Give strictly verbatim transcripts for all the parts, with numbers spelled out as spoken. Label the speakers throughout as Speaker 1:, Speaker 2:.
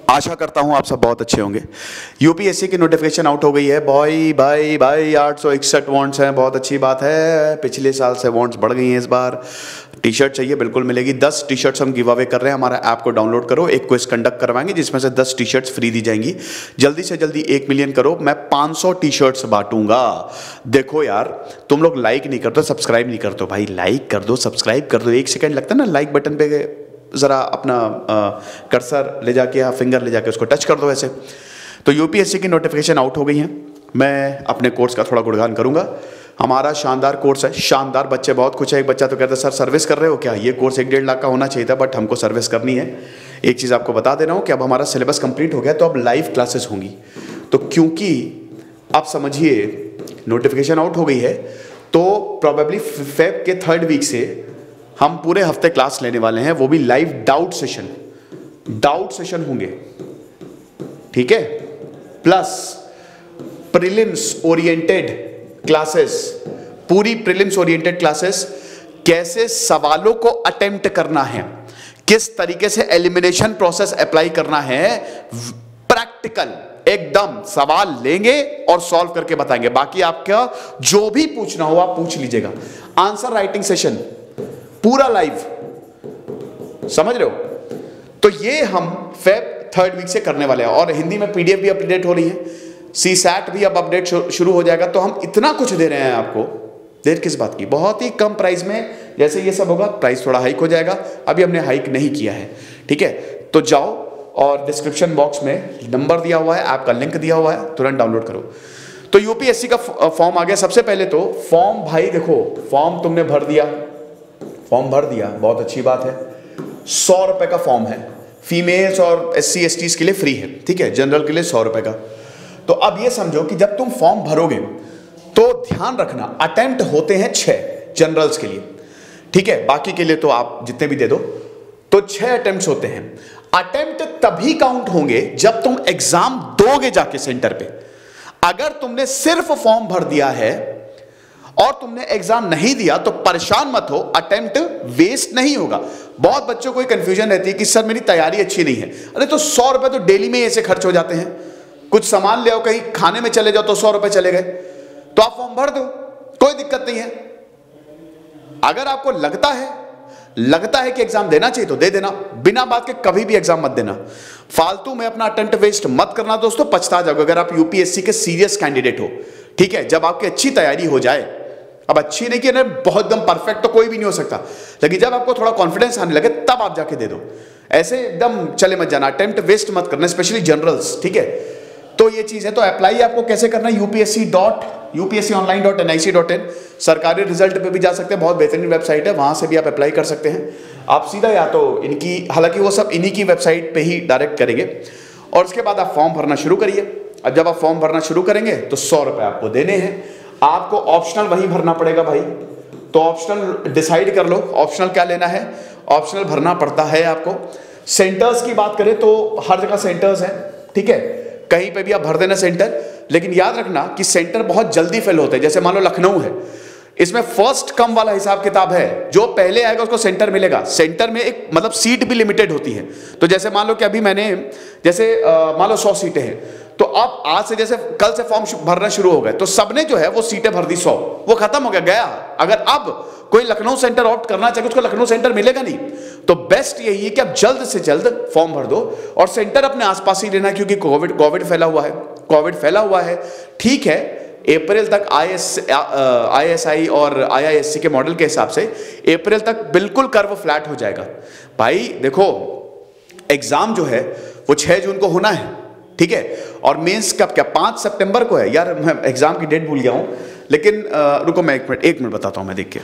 Speaker 1: आशा करता हूं आप सब बहुत अच्छे होंगे। यूपीएससी की नोटिफिकेशन आउट हो गई है। भाई भाई भाई आठ सौ इकसठ वॉन्ट्स हैं, बहुत अच्छी बात है। पिछले साल से वॉन्ट्स बढ़ गई हैं इस बार। टी शर्ट चाहिए, बिल्कुल मिलेगी। दस टी शर्ट्स हम गिव अवे कर रहे हैं। हमारा ऐप को डाउनलोड करो, एक क्विज कंडक्ट करवाएंगे जिसमें से दस टी शर्ट्स फ्री दी जाएंगी। जल्दी से जल्दी एक मिलियन करो, मैं पाँच सौ टी शर्ट्स बांटूंगा। देखो यार, तुम लोग लाइक नहीं करते, सब्सक्राइब नहीं करते। भाई लाइक कर दो, सब्सक्राइब कर दो। एक सेकंड लगता है ना लाइक बटन पे, ज़रा अपना कर्सर ले जाके या फिंगर ले जाके उसको टच कर दो ऐसे। तो यूपीएससी की नोटिफिकेशन आउट हो गई है। मैं अपने कोर्स का थोड़ा गुणगान करूंगा। हमारा शानदार कोर्स है, शानदार। बच्चे बहुत खुश है। एक बच्चा तो कहता है सर सर्विस कर रहे हो क्या? ये कोर्स एक डेढ़ लाख का होना चाहिए था, बट हमको सर्विस करनी है। एक चीज़ आपको बता दे रहा हूँ कि अब हमारा सिलेबस कंप्लीट हो गया, तो अब लाइव क्लासेस होंगी। तो क्योंकि आप समझिए नोटिफिकेशन आउट हो गई है, तो प्रोबेबली फेब के थर्ड वीक से हम पूरे हफ्ते क्लास लेने वाले हैं, वो भी live doubt session. Doubt session होंगे, ठीक है। प्लस प्रीलिम्स ओरिएंटेड क्लासेस, पूरी प्रीलिम्स ओरिएंटेड क्लासेस। कैसे सवालों को अटेम्प्ट करना है, किस तरीके से एलिमिनेशन प्रोसेस अप्लाई करना है, प्रैक्टिकल एकदम सवाल लेंगे और सॉल्व करके बताएंगे। बाकी आपका जो भी पूछना हो आप पूछ लीजिएगा। आंसर राइटिंग सेशन पूरा लाइव, समझ रहे हो? तो ये हम फेब थर्ड वीक से करने वाले हैं। और हिंदी में पीडीएफ भी अपडेट हो रही है, सी सैट भी अब अपडेट शुरू हो जाएगा। तो हम इतना कुछ दे रहे हैं आपको, देर किस बात की, बहुत ही कम प्राइस में। जैसे ये सब होगा प्राइस थोड़ा हाइक हो जाएगा, अभी हमने हाइक नहीं किया है, ठीक है। तो जाओ और डिस्क्रिप्शन बॉक्स में नंबर दिया हुआ है, ऐप का लिंक दिया हुआ है, तुरंत डाउनलोड करो। तो यूपीएससी का फॉर्म आ गया। सबसे पहले तो फॉर्म, भाई देखो फॉर्म तुमने भर दिया, फॉर्म भर दिया, बहुत अच्छी बात है। सौ रुपए का फॉर्म है, फीमेल्स और एस सी एस टीज के लिए फ्री है, ठीक है। जनरल के लिए सौ रुपए का। तो अब ये समझो कि जब तुम फॉर्म भरोगे तो ध्यान रखना, अटेम्प्ट होते हैं छह जनरल्स के लिए, ठीक है। बाकी के लिए तो आप जितने भी दे दो, तो छह अटेम्प्ट होते हैं। अटेम्प्ट तभी काउंट होंगे जब तुम एग्जाम दोगे जाके सेंटर पे। अगर तुमने सिर्फ फॉर्म भर दिया है और तुमने एग्जाम नहीं दिया तो परेशान मत हो, अटेम्प्ट वेस्ट नहीं होगा। बहुत बच्चों को कंफ्यूजन रहती है कि सर मेरी तैयारी अच्छी नहीं है। अरे तो सौ रुपए तो डेली में ऐसे खर्च हो जाते हैं। कुछ सामान ले आओ, कहीं खाने में चले जाओ तो सौ रुपए चले गए। तो आप फॉर्म भर दो, कोई दिक्कत नहीं है। अगर आपको लगता है लगता है कि एग्जाम देना चाहिए तो दे देना, बिना बात के कभी भी एग्जाम मत देना। फालतू में अपना अटेम्प्ट वेस्ट मत करना दोस्तों, पछता जाओगे अगर आप यूपीएससी के सीरियस कैंडिडेट हो, ठीक है। जब आपकी अच्छी तैयारी हो जाए, अब अच्छी नहीं कि ना बहुत एकदम परफेक्ट तो कोई भी नहीं हो सकता, लेकिन जब आपको थोड़ा कॉन्फिडेंस आने लगे तब आप जाके दे दो। ऐसे एकदम चले मत जाना, अटेम्प्ट वेस्ट मत करना, स्पेशली जनरल्स, ठीक है। तो ये चीज है। तो अप्लाई आपको कैसे करना है? UPSC dot UPSC online dot N I C dot in. सरकारी रिजल्ट पे भी जा सकते हैं, बहुत बेहतरीन वेबसाइट है, वहां से भी आप अप्लाई कर सकते हैं। आप सीधा या तो इनकी, हालांकि वो सब इन्हीं की वेबसाइट पे ही डायरेक्ट करेंगे, और उसके बाद आप फॉर्म भरना शुरू करिए। अब जब आप फॉर्म भरना शुरू करेंगे तो सौ रुपए आपको देने हैं। आपको ऑप्शनल वही भरना पड़ेगा भाई, तो ऑप्शनल डिसाइड कर लो ऑप्शनल क्या लेना है। ऑप्शनल भरना पड़ता है आपको। सेंटर्स की बात करें तो हर जगह सेंटर्स हैं, ठीक है। कहीं पे भी आप भर देना सेंटर, लेकिन याद रखना कि सेंटर बहुत जल्दी फिल होते हैं। जैसे मान लो लखनऊ है, इसमें फर्स्ट कम वाला हिसाब किताब है, जो पहले आएगा उसको सेंटर मिलेगा। सेंटर में एक मतलब सीट भी लिमिटेड होती है। तो जैसे मान लो कि अभी मैंने जैसे मान लो सौ सीटें हैं, तो अब आज से जैसे कल से फॉर्म भरना शुरू हो गए, तो सबने जो है वो सीटें भर दी सौ, वो खत्म हो गया गया। अगर अब कोई लखनऊ सेंटर ऑप्ट करना चाहे उसको लखनऊ सेंटर मिलेगा नहीं। तो बेस्ट यही है कि आप जल्द से जल्द फॉर्म भर दो, और सेंटर अपने आसपास ही लेना, क्योंकि कोविड कोविड फैला हुआ है कोविड फैला हुआ है ठीक है। अप्रैल तक आई एस आई और आई आई एस सी के मॉडल के हिसाब से अप्रैल तक बिल्कुल कर्व फ्लैट हो जाएगा। भाई देखो, एग्जाम जो है वो छह जून को होना है, ठीक है। और मेंस कब, क्या पाँच सितंबर को है? यार मैं एग्जाम की डेट भूल गया हूं, लेकिन आ, रुको मैं एक मिनट एक मिनट बताता हूं मैं देख के।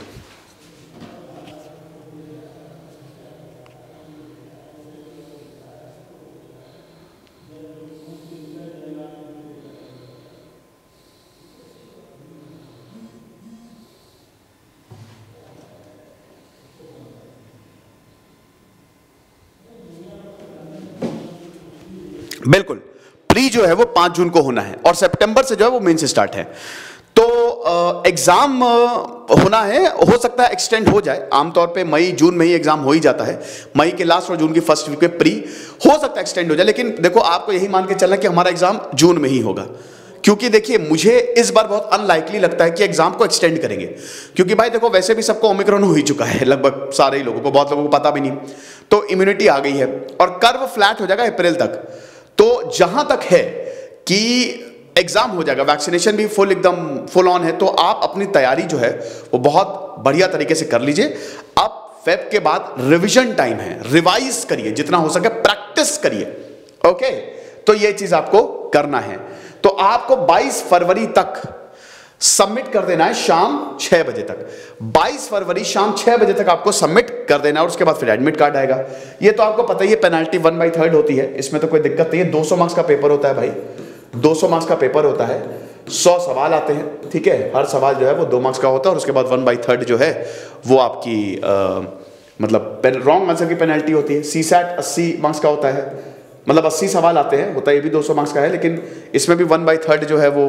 Speaker 1: बिल्कुल, प्री जो है वो पांच जून को होना है, और सितंबर से जो है वो मेंस स्टार्ट है। तो एग्जाम होना है, हो सकता है एक्सटेंड हो जाए, आमतौर पे मई जून में ही एग्जाम हो ही जाता है, मई के लास्ट और जून की फर्स्ट वीक में प्री, हो सकता है एक्सटेंड हो जाए, लेकिन देखो आपको यही मान के चलना कि हमारा एग्जाम जून में ही होगा। क्योंकि देखिए मुझे इस बार बहुत अनलाइकली लगता है कि एग्जाम को एक्सटेंड करेंगे, क्योंकि भाई देखो वैसे भी सबको ओमिक्रॉन हो ही चुका है, लगभग सारे ही लोगों को, बहुत लोगों को पता भी नहीं, तो इम्यूनिटी आ गई है और कर्व फ्लैट हो जाएगा अप्रैल तक। तो जहां तक है कि एग्जाम हो जाएगा, वैक्सीनेशन भी फुल एकदम फुल ऑन है, तो आप अपनी तैयारी जो है वो बहुत बढ़िया तरीके से कर लीजिए। अब फेब के बाद रिवीजन टाइम है, रिवाइज करिए, जितना हो सके प्रैक्टिस करिए, ओके। तो ये चीज आपको करना है। तो आपको बाईस फरवरी तक सबमिट कर देना है, शाम छह बजे तक, बाईस फरवरी शाम छह बजे तक आपको सबमिट कर देना है, और उसके बाद फिर एडमिट कार्ड आएगा। ये तो आपको पता ही है, पेनल्टी वन बाई थर्ड होती है, इसमें तो कोई दिक्कत नहीं है। दो सौ मार्क्स का पेपर होता है भाई, दो सौ मार्क्स का पेपर होता है, सौ सवाल आते हैं, ठीक है। हर सवाल जो है वो दो मार्क्स का होता है, और उसके बाद वन बाई थर्ड जो है वो आपकी आ, मतलब रॉन्ग आंसर की पेनल्टी होती है। सी सैट अस्सी मार्क्स का होता है, मतलब अस्सी सवाल आते हैं, होता है ये भी दो सौ मार्क्स का है, लेकिन इसमें भी वन बाई थर्ड जो है वो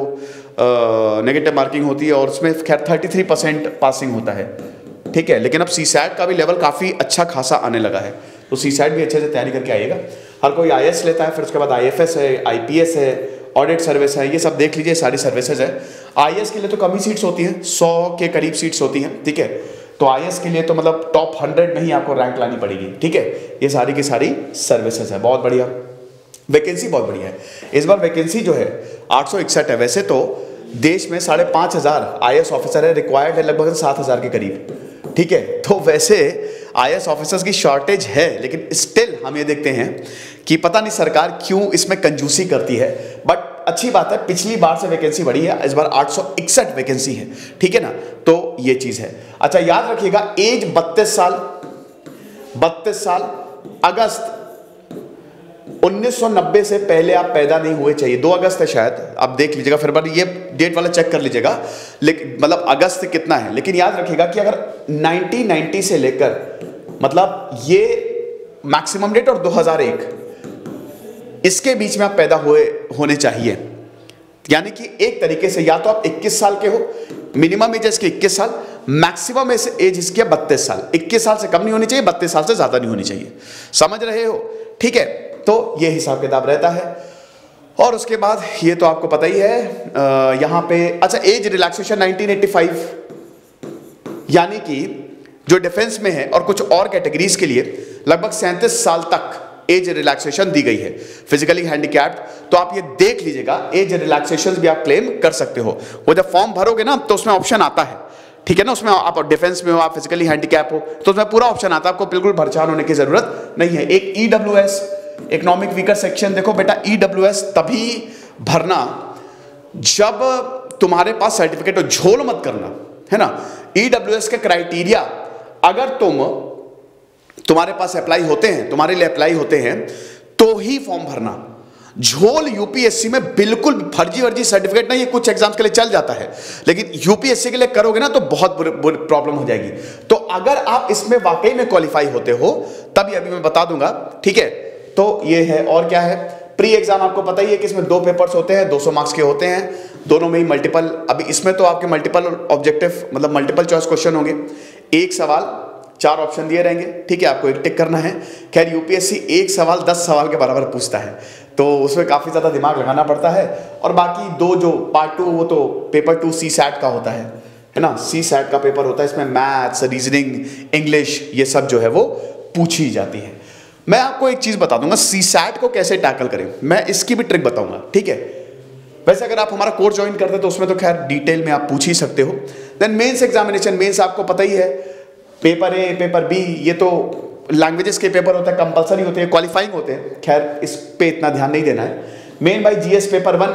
Speaker 1: नेगेटिव मार्किंग होती है, और उसमें खैर थर्टी थ्री परसेंट पासिंग होता है, ठीक है। लेकिन अब सी सैट का भी लेवल काफ़ी अच्छा खासा आने लगा है, तो सी सैट भी अच्छे से तैयारी करके आइएगा। हर कोई आई ए एस लेता है, फिर उसके बाद आई एफ एस है, आई पी एस है, ऑडिट सर्विस है, ये सब देख लीजिए, सारी सर्विसेज है। आई ए एस के लिए तो कम ही सीट्स होती हैं, सौ के करीब सीट्स होती हैं, ठीक है। तो आई ए एस के लिए तो मतलब टॉप हंड्रेड में ही आपको रैंक लानी पड़ेगी, ठीक है। ये सारी की सारी सर्विसेज है, बहुत बढ़िया। वैकेंसी बहुत बढ़िया है इस बार, वैकेंसी जो है आठ सौ इकसठ है। वैसे तो देश में साढ़े पाँच हज़ार आई ए एस ऑफिसर है, रिक्वायर्ड है लगभग सात हज़ार के करीब, ठीक है। तो वैसे आई ए एस ऑफिसर्स की शॉर्टेज है, लेकिन स्टिल हम ये देखते हैं कि पता नहीं सरकार क्यों इसमें कंजूसी करती है। बट अच्छी बात है, पिछली बार से वैकेंसी बढ़ी है, इस बार आठ सौ इकसठ वैकेंसी है, ठीक है ना। तो ये चीज है। अच्छा याद रखिएगा, एज बत्तीस साल, बत्तीस साल, अगस्त उन्नीस सौ नब्बे से पहले आप पैदा नहीं हुए चाहिए। दो अगस्त है शायद, आप देख लीजिएगा, फिर बार ये डेट वाला चेक कर लीजिएगा, लेकिन मतलब अगस्त कितना है। लेकिन याद रखिएगा कि अगर नाइनटीन नाइंटी से लेकर मतलब ये मैक्सिमम डेट और दो हज़ार एक, इसके बीच में आप पैदा हुए होने चाहिए। यानी कि एक तरीके से या तो आप इक्कीस साल के हो, मिनिमम एज इसकी इक्कीस साल, मैक्सिमम एज इसकी बत्तीस साल। इक्कीस साल से कम नहीं होनी चाहिए, बत्तीस साल से ज्यादा नहीं होनी चाहिए, समझ रहे हो, ठीक है। तो ये हिसाब किताब रहता है। और उसके बाद ये तो आपको पता ही है, यहां पे अच्छा age relaxation nineteen eighty five, यानी कि जो डिफेंस में है और कुछ और कैटेगरीज के लिए लगभग सैंतीस साल तक एज रिलैक्सेशन दी गई है। फिजिकली हैंडीकैप्ड, तो आप ये देख लीजिएगा, एज रिलैक्सेशन भी आप क्लेम कर सकते हो। वो जब फॉर्म भरोगे ना तो उसमें ऑप्शन आता है, ठीक है ना, उसमें आप डिफेंस में हो, आप फिजिकली हैंडीकैप हो, तो उसमें पूरा ऑप्शन आता है, आपको बिल्कुल परेशान होने की जरूरत नहीं है। एक E W S, economic weaker section, देखो बेटा ई डब्ल्यू एस तभी भरना जब तुम्हारे पास सर्टिफिकेट हो, झोल मत करना, है ना। ई डब्ल्यू एस के क्राइटेरिया अगर तुम तुम्हारे पास अप्लाई होते हैं, तुम्हारे लिए अप्लाई होते हैं, तो ही फॉर्म भरना। झोल यूपीएससी में बिल्कुल फर्जी वर्जी सर्टिफिकेट नहीं है, कुछ एग्जाम्स के लिए चल जाता है, लेकिन यूपीएससी के लिए करोगे ना तो बहुत प्रॉब्लम हो जाएगी। तो अगर आप इसमें वाकई में क्वालिफाई होते हो तभी अभी मैं बता दूंगा, ठीक है। तो ये है। और क्या है, प्री एग्जाम आपको पता ही है कि इसमें दो पेपर्स होते हैं, दो सौ मार्क्स के होते हैं, दोनों में ही मल्टीपल, अभी इसमें तो आपके मल्टीपल ऑब्जेक्टिव मतलब मल्टीपल चॉइस क्वेश्चन होंगे, एक सवाल चार ऑप्शन दिए रहेंगे, ठीक है, आपको एक टिक करना है। खैर यूपीएससी एक सवाल दस सवाल के बराबर पूछता है, तो उसमें काफी ज्यादा दिमाग लगाना पड़ता है। और बाकी दो जो पार्ट टू, वो तो पेपर टू सी सैट का होता है, है ना, सी सैट का पेपर होता है, इसमें मैथ्स, रीजनिंग, इंग्लिश, ये सब जो है वो पूछी जाती है। मैं आपको एक चीज बता दूंगा, सी सैट को कैसे टैकल करें, मैं इसकी भी ट्रिक बताऊंगा, ठीक है। वैसे अगर आप हमारा कोर्स ज्वाइन करते तो उसमें तो खैर डिटेल में आप पूछ ही सकते हो। देन मेंस एग्जामिनेशन, मेंस आपको पता ही है, पेपर ए, पेपर बी, ये तो लैंग्वेजेस के पेपर होते हैं, कंपलसरी होते हैं, क्वालिफाइंग होते हैं, खैर इस पे इतना ध्यान नहीं देना है। मेन भाई GS paper one,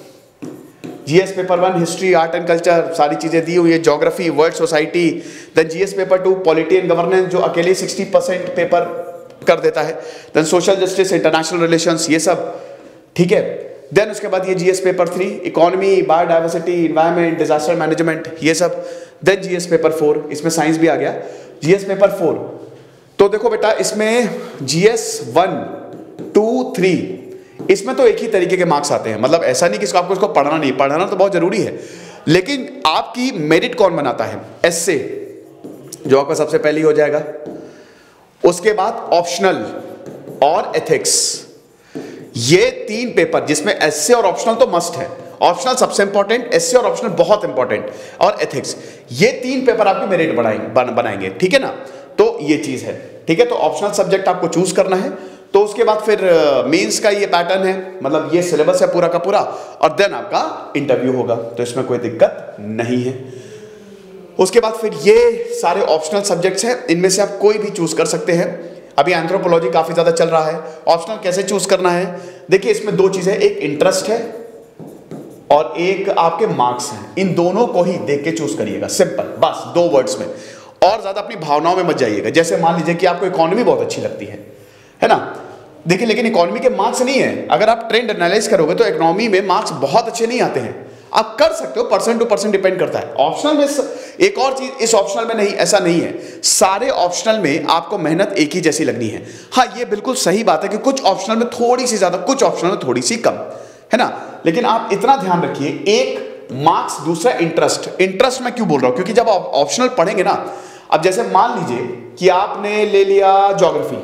Speaker 1: GS paper one history, art and culture, सारी चीजें दी हुई है, geography, world society. Then GS paper two polity and governance, जो अकेले सिक्सटी परसेंट पेपर कर देता है। Then social justice, international relations, ये सब, ठीक है। देन उसके बाद ये GS paper three, economy, biodiversity, environment, disaster management, ये सब। देन जीएस पेपर फोर, इसमें साइंस भी आ गया। जीएस पेपर फोर, तो देखो बेटा इसमें जीएस वन टू थ्री, इसमें तो एक ही तरीके के मार्क्स आते हैं, मतलब ऐसा नहीं कि इसको आपको इसको पढ़ना नहीं, पढ़ना तो बहुत जरूरी है, लेकिन आपकी मेरिट कौन बनाता है? एस्से, जो आपका सबसे पहले हो जाएगा, उसके बाद ऑप्शनल और एथिक्स। ये तीन पेपर जिसमें एस्से और ऑप्शनल तो मस्ट है, ऑप्शनल सबसे इंपॉर्टेंट, एस्से और ऑप्शनल बहुत इंपॉर्टेंट, और एथिक्स, ये तीन पेपर आपकी मेरिट बढ़ाएंगे बन, बनाएंगे, ठीक है ना। तो ये चीज है, ठीक है। तो ऑप्शनल सब्जेक्ट आपको चूज करना है, तो उसके बाद फिर मेंस का ये पैटर्न है, मतलब ये सिलेबस है पूरा का पूरा, और देन आपका इंटरव्यू होगा, तो इसमें कोई दिक्कत नहीं है। उसके बाद फिर ये सारे ऑप्शनल सब्जेक्ट्स हैं, इनमें से आप कोई भी चूज कर सकते हैं। अभी एंथ्रोपोलॉजी काफी ज्यादा चल रहा है। ऑप्शनल कैसे चूज करना है? देखिए, इसमें दो चीजें, एक इंटरेस्ट है और एक आपके मार्क्स हैं। इन दोनों को ही देख के चूज करिएगा, सिंपल, बस दो वर्ड्स में, और ज्यादा अपनी भावनाओं में मत जाइएगा। जैसे मान लीजिए कि आपको इकोनॉमी बहुत अच्छी लगती है है ना, देखिए, लेकिन इकोनॉमी के मार्क्स नहीं है। अगर आप ट्रेंड एनालाइज करोगे तो इकोनॉमी में मार्क्स बहुत अच्छे नहीं आते हैं। आप कर सकते हो, परसेंट टू परसेंट डिपेंड करता है। ऑप्शनल में एक और चीज, इस ऑप्शनल में नहीं, ऐसा नहीं है, सारे ऑप्शनल में आपको मेहनत एक ही जैसी लगनी है। हाँ, ये बिल्कुल सही बात है कि कुछ ऑप्शनल में थोड़ी सी ज्यादा, कुछ ऑप्शनल में थोड़ी सी कम, है ना। लेकिन आप इतना ध्यान रखिए, एक मार्क्स, दूसरा इंटरेस्ट। इंटरेस्ट मैं क्यों बोल रहा हूं? क्योंकि जब आप ऑप्शनल पढ़ेंगे ना, अब जैसे मान लीजिए कि आपने ले लिया ज्योग्राफी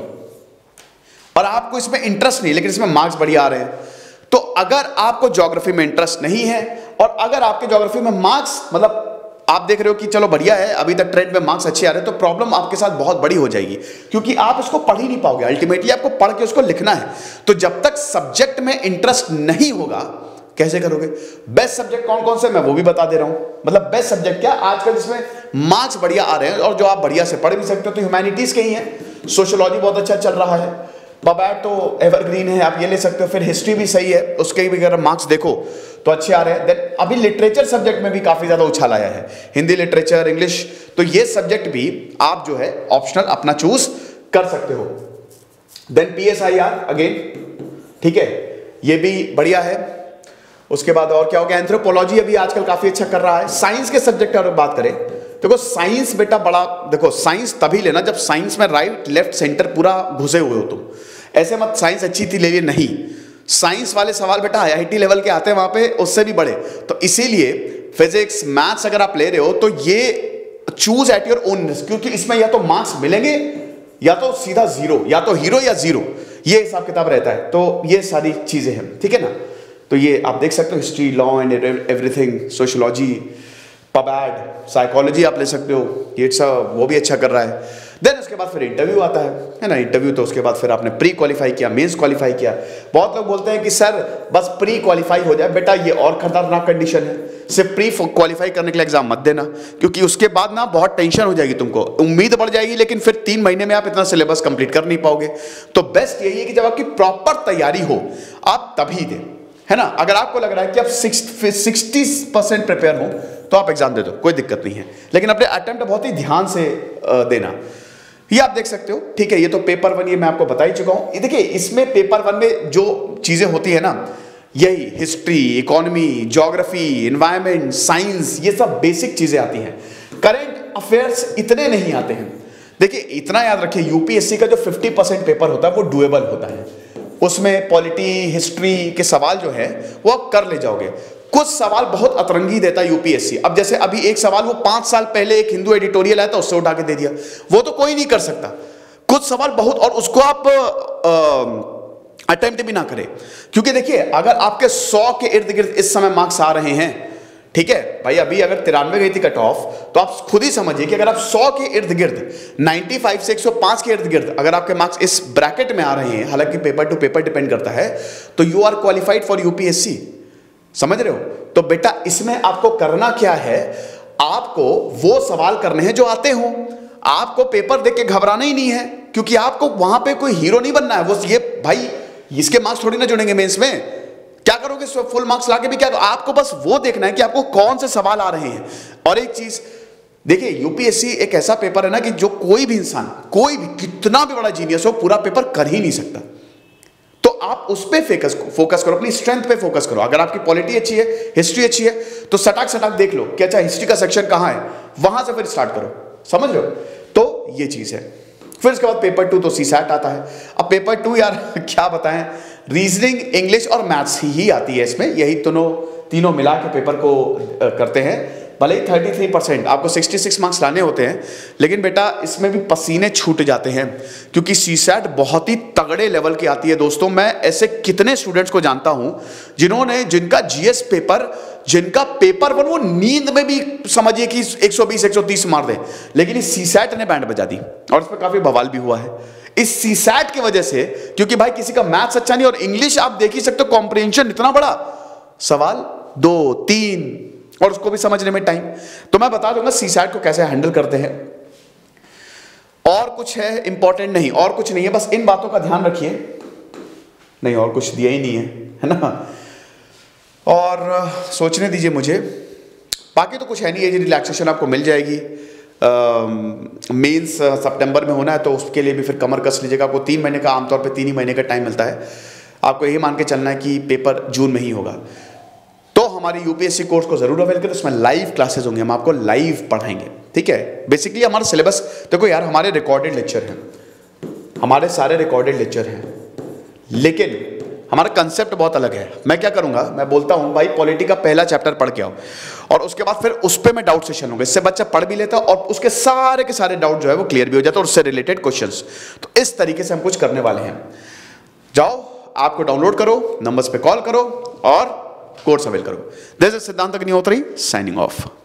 Speaker 1: और आपको इसमें इंटरेस्ट नहीं, लेकिन इसमें मार्क्स बढ़िया आ रहे हैं, तो अगर आपको ज्योग्राफी में इंटरेस्ट नहीं है और अगर आपके ज्योग्राफी में मार्क्स, मतलब आप देख रहे हो कि चलो बढ़िया है, अभी तक ट्रेंड में मार्क्स अच्छे आ रहे हैं, तो प्रॉब्लम आपके साथ बहुत बड़ी हो जाएगी, क्योंकि आप इसको पढ़ ही नहीं पाओगे। अल्टीमेटली आपको पढ़ के उसको लिखना है। तो जब तक सब्जेक्ट में इंटरेस्ट नहीं होगा, कैसे करोगे? बेस्ट सब्जेक्ट कौन कौन से, मैं वो भी बता दे रहा हूं। मतलब बेस्ट सब्जेक्ट क्या, आजकल जिसमें मार्क्स बढ़िया आ रहे हैं और जो आप बढ़िया से पढ़ भी सकते हो, तो ह्यूमैनिटीज के ही है। सोशियोलॉजी बहुत अच्छा चल रहा है, पबैट तो एवरग्रीन है, आप ये ले सकते हो। फिर हिस्ट्री भी सही है, उसके भी अगर मार्क्स देखो तो अच्छे आ रहे हैं। देन अभी लिटरेचर सब्जेक्ट में भी काफी ज्यादा उछाल आया है, हिंदी लिटरेचर, इंग्लिश, तो ये सब्जेक्ट भी आप जो है ऑप्शनल अपना चूज कर सकते हो। देन पीएसआईआर अगेन, ठीक है, ये भी बढ़िया है। उसके बाद और क्या हो गया, एंथ्रोपोलॉजी अभी आजकल काफी अच्छा कर रहा है। साइंस के सब्जेक्ट अगर बात करें, देखो साइंस बेटा बड़ा, देखो साइंस तभी लेना जब साइंस में राइट लेफ्ट सेंटर पूरा घुसे हुए हो तुम। ऐसे मत साइंस अच्छी थी ले लिए, नहीं। साइंस वाले सवाल बेटा आईआईटी लेवल के आते हैं वहां पे, उससे भी बड़े। तो इसीलिए फिजिक्स मैथ्स अगर आप ले रहे हो तो ये choose at your own risk, क्योंकि इसमें या तो मार्क्स मिलेंगे या तो सीधा जीरो, या तो हीरो या जीरो, ये हिसाब किताब रहता है। तो ये सारी चीजें हैं, ठीक है ना। तो ये आप देख सकते हो, history, law and everything, sociology, pubad, psychology आप ले सकते हो, ये सब वो भी अच्छा कर रहा है। देन उसके बाद फिर इंटरव्यू आता है, है ना। इंटरव्यू तो उसके बाद फिर आपने प्री क्वालिफाई किया, मेंस क्वालिफाई किया। बहुत लोग बोलते हैं कि सर बस प्री क्वालिफाई हो जाए, बेटा ये और खतरनाक कंडीशन है। सिर्फ प्री क्वालिफाई करने के लिए एग्जाम मत देना, क्योंकि उसके बाद ना बहुत टेंशन हो जाएगी तुमको, उम्मीद बढ़ जाएगी, लेकिन फिर तीन महीने में आप इतना सिलेबस कंप्लीट कर नहीं पाओगे। तो बेस्ट यही है कि जब आपकी प्रॉपर तैयारी हो आप तभी दें, है ना। अगर आपको लग रहा है कि आप सिक्सटी परसेंट प्रिपेयर हो तो आप एग्जाम दे दो, कोई दिक्कत नहीं है, लेकिन अपने अटेम्प्ट बहुत ही ध्यान से देना। ये आप देख सकते हो, ठीक है। ये तो पेपर वन, ये मैं आपको बता ही चुका हूं। देखिए इसमें पेपर वन में जो चीजें होती है ना, यही history, economy, geography, environment, science, ये सब बेसिक चीजें आती हैं। करंट अफेयर्स इतने नहीं आते हैं। देखिए इतना याद रखिए, यूपीएससी का जो फिफ्टी परसेंट पेपर होता है वो डुएबल होता है। उसमें पॉलिटी, हिस्ट्री के सवाल जो है वो आप कर ले जाओगे। कुछ सवाल बहुत अतरंगी देता है यूपीएससी। अब जैसे अभी एक सवाल वो पांच साल पहले एक हिंदू एडिटोरियल आया था, उससे उठा के दे दिया, वो तो कोई नहीं कर सकता। कुछ सवाल बहुत, और उसको आप अटेम्प्ट भी ना करें, क्योंकि देखिए अगर आपके सौ के इर्द गिर्द इस समय मार्क्स आ रहे हैं, ठीक है भाई, अभी अगर तिरानवे गई थी कट ऑफ, तो आप खुद ही समझिए कि अगर आप सौ के इर्द गिर्द, पचानवे से एक सौ पाँच के इर्द गिर्द अगर आपके मार्क्स इस ब्रैकेट में आ रहे हैं, हालांकि पेपर टू पेपर डिपेंड करता है, तो you are qualified for UPSC. समझ रहे हो? तो बेटा इसमें आपको करना क्या है, आपको वो सवाल करने हैं जो आते हो। आपको पेपर देख के घबराना ही नहीं है, क्योंकि आपको वहां पे कोई हीरो नहीं बनना है। वो ये भाई इसके मार्क्स थोड़ी ना जुड़ेंगे मेंस में, क्या करोगे फुल मार्क्स लाके भी क्या? आपको बस वो देखना है कि आपको कौन से सवाल आ रहे हैं। और एक चीज देखिए, यूपीएससी एक ऐसा पेपर है ना कि जो कोई भी इंसान, कोई भी कितना भी बड़ा जीनियस हो, पूरा पेपर कर ही नहीं सकता। तो आप उस पे फोकस फोकस करो, अपनी स्ट्रेंथ पे फोकस करो। अगर आपकी पॉलिटी अच्छी है, हिस्ट्री अच्छी है, तो सटाक सटाक देख लो कि अच्छा हिस्ट्री का सेक्शन कहां है, वहां से फिर स्टार्ट करो। समझ रहे हो? तो ये चीज है। फिर उसके बाद पेपर टू तो सीसैट आता है। अब पेपर टू यार क्या बताएं, रीजनिंग, इंग्लिश और मैथ्स ही, ही आती है इसमें, यही दोनों तीनों मिला के पेपर को करते हैं। भले ही तैंतीस परसेंट आपको छियासठ मार्क्स लाने होते हैं, लेकिन बेटा इसमें भी पसीने छूट जाते हैं, क्योंकि सीसैट बहुत ही तगड़े लेवल की आती है दोस्तों। मैं ऐसे कितने स्टूडेंट्स को जानता हूं जिन्होंने जिनका जीएस पेपर जिनका पेपर वन वो नींद में भी समझिए कि एक सौ बीस एक सौ तीस मार दे, लेकिन इस सीसैट ने बैंड बजा दी और इस पर काफी बवाल भी हुआ है इस सीसैट की वजह से, क्योंकि भाई किसी का मैथ्स अच्छा नहीं और इंग्लिश आप देख ही सकते हो, कॉम्प्रिहेंशन इतना बड़ा, सवाल दो तीन और उसको भी समझने में टाइम। तो मैं बता दूंगा सीसैट को कैसे हैंडल करते हैं। और कुछ है इंपॉर्टेंट नहीं, और कुछ नहीं है, बस इन बातों का ध्यान रखिए। नहीं और कुछ दिया ही नहीं है, है ना। और सोचने दीजिए मुझे, बाकी तो कुछ है नहीं, एज रिलैक्सेशन आपको मिल जाएगी। मेंस सितंबर में होना है तो उसके लिए भी फिर कमर कस लीजिएगा। आपको तीन महीने का, आमतौर पे तीन ही महीने का टाइम मिलता है। आपको यही मान के चलना है कि पेपर जून में ही होगा। तो हमारी यूपीएससी कोर्स को जरूर अवेल करें, उसमें लाइव क्लासेस होंगे, हम आपको लाइव पढ़ाएंगे, ठीक है। बेसिकली हमारा सिलेबस देखो यार, हमारे रिकॉर्डेड लेक्चर हैं, हमारे सारे रिकॉर्डेड लेक्चर हैं, लेकिन हमारा कंसेप्ट बहुत अलग है। मैं क्या करूंगा, मैं बोलता हूं भाई पॉलिटी का पहला चैप्टर पढ़ के आओ और उसके बाद फिर उस पर मैं डाउट सेशन लूंगा। इससे बच्चा पढ़ भी लेता और उसके सारे के सारे डाउट जो है वो क्लियर भी हो जाता है और उससे रिलेटेड क्वेश्चंस। तो इस तरीके से हम कुछ करने वाले हैं। जाओ आपको डाउनलोड करो, नंबर्स पे कॉल करो और कोर्स अवेल करो। This is Siddhant Agnihotri signing off.